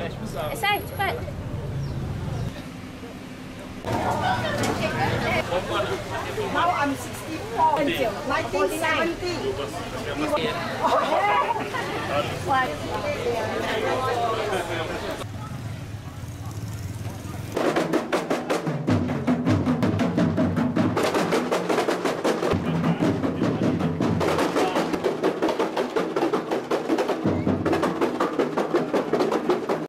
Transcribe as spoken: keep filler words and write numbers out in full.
Eh, saya cepat. Now I'm sixty-four. nineteen seventy. Wah.